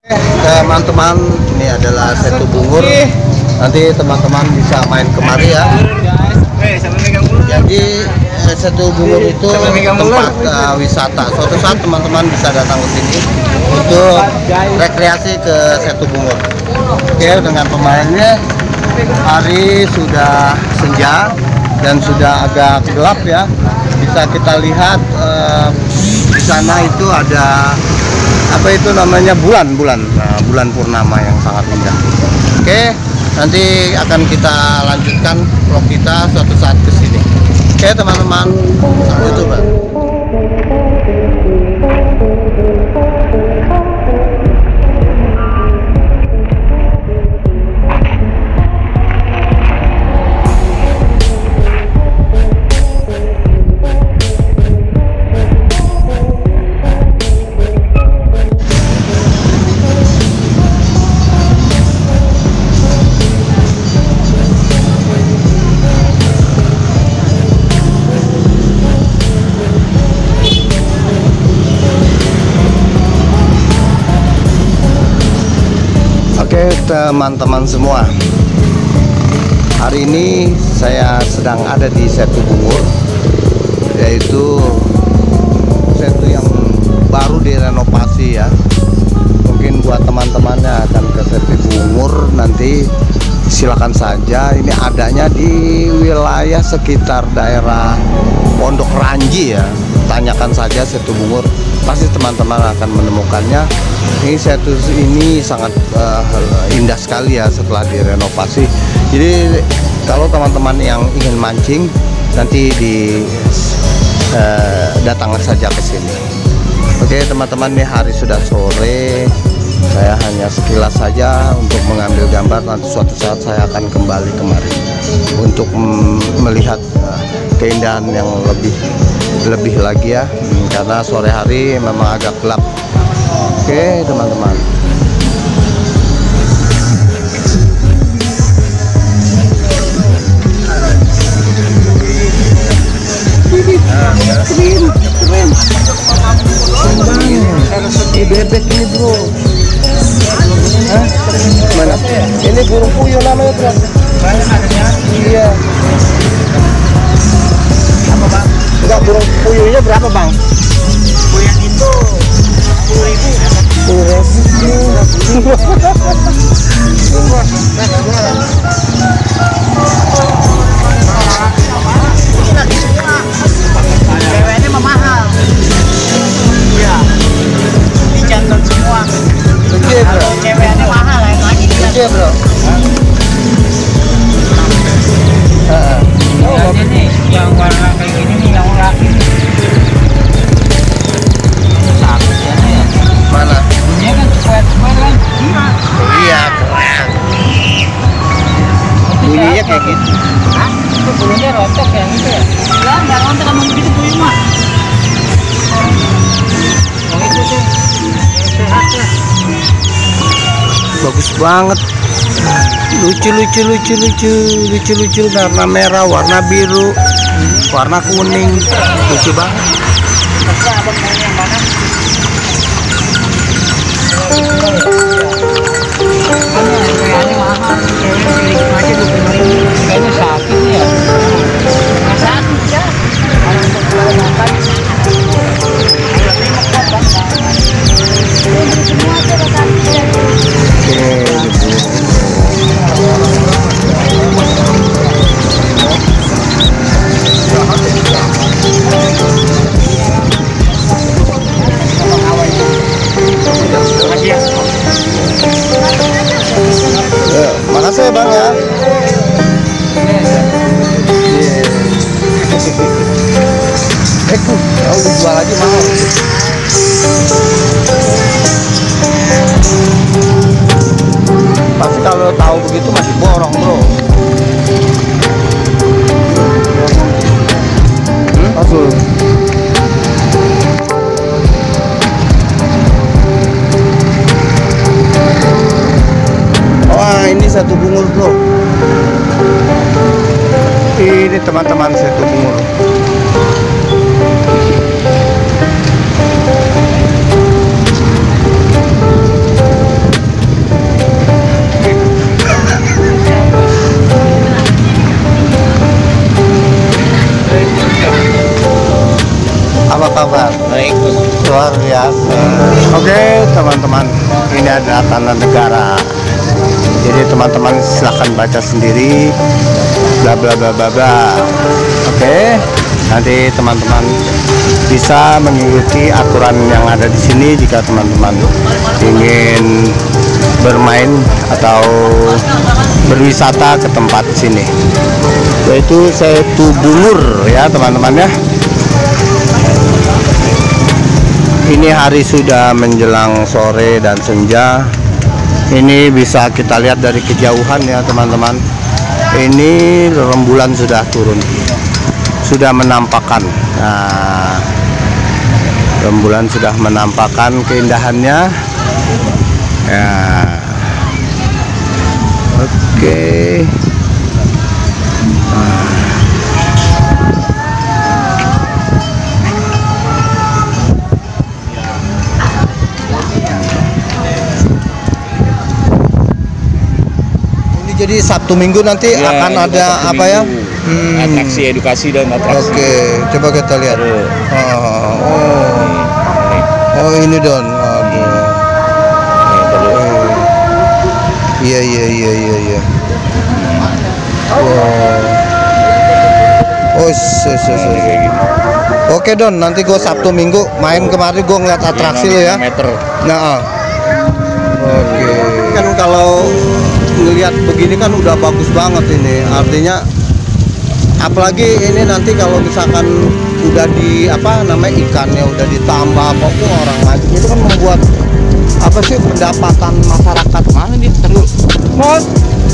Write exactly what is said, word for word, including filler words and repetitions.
Teman-teman, ini adalah Setu Bungur. Nanti teman-teman bisa main kemari ya. Jadi Setu Bungur itu tempat uh, wisata. Suatu saat teman-teman bisa datang ke sini untuk rekreasi ke Setu Bungur. Oke, dengan pemainnya hari sudah senja dan sudah agak gelap ya. Bisa kita lihat uh, di sana itu ada apa itu namanya bulan-bulan nah, bulan purnama yang sangat indah. Oke, nanti akan kita lanjutkan vlog kita suatu saat ke sini. Oke teman-teman YouTuber. Oke teman-teman semua, hari ini saya sedang ada di Setu Bungur, yaitu Setu yang baru direnovasi ya. Mungkin buat teman-temannya akan ke Setu Bungur nanti silakan saja. Ini adanya di wilayah sekitar daerah Pondok Ranji ya. Tanyakan saja Setu Bungur, pasti teman-teman akan menemukannya. Ini Setu ini sangat uh, indah sekali ya setelah direnovasi. Jadi kalau teman-teman yang ingin mancing nanti di uh, datangkan saja ke sini. Oke teman-teman, ini hari sudah sore. Saya hanya sekilas saja untuk mengambil gambar. Nanti suatu saat saya akan kembali kemari untuk melihat uh, keindahan yang lebih lebih lagi ya, hmm, karena sore hari memang agak gelap. Oke teman-teman. Keren, keren. Ini bebek ini bro. Hah? Mana? Ini burung puyuh namanya bro. Iya. Apa bang? Enggak, burung puyuhnya berapa bang? Puyuh itu sepuluh ribu. Ceweknya memahal. Iya. Ini jantan semua. Kalau ceweknya mahal lain lagi. Oke bro. Oh ini yang warna kayak gini nih yang laki. Mana? Ini kan square-square kan? Iya, keren. Bunyinya kayak gitu. Hah? Itu bulunya rontok yang itu ya? Ya, nggak rontok sama begitu bunyi mah. Yang itu tuh, sehat lah. Bagus banget. Lucu, lucu, lucu, lucu, lucu, lucu. Warna merah, warna biru, warna kuning. Lucu banget. Masa abang mau yang mana? Kayaknya mahal, kayaknya aja dua puluh ribu. Kayaknya sakit ya. Nggak sakit ya. Kalau untuk jual makan, semua aja udah sakit. Makasih ya bang ya. Eh tuh, kalau dijual lagi mahal. Pasti kalau tahu begitu masih borong bro. Hmm? Pasul. Wah ini Setu Bungur bro. Ini teman-teman Setu Bungur. ini adalah tanah negara. Jadi teman-teman silahkan baca sendiri, bla bla bla bla bla. Oke, nanti teman-teman bisa mengikuti aturan yang ada di sini jika teman-teman ingin bermain atau berwisata ke tempat sini, yaitu Setu Bungur ya teman-teman ya. Ini hari sudah menjelang sore dan senja. Ini bisa kita lihat dari kejauhan ya teman-teman. Ini rembulan sudah turun, sudah menampakkan. Nah, rembulan sudah menampakkan keindahannya. Ya, oke. Jadi Sabtu Minggu nanti ya, akan ada apa ya? Hmm. Atraksi edukasi dan atraksi. Oke, coba kita lihat. Oh, oh, oh ini Don. Aduh. Oh. Iya iya iya iya iya. Wow. Oh, so, so, so, so. Oke Don, nanti gue Sabtu Minggu main kemarin gue ngeliat atraksi lo ya. Meter. Nah. Oke. Kan kalau ngelihat begini kan udah bagus banget ini, artinya apalagi ini nanti kalau misalkan udah di apa namanya ikannya udah ditambah apa pun orang mancing itu kan membuat apa sih pendapatan masyarakat. Mana dia terus?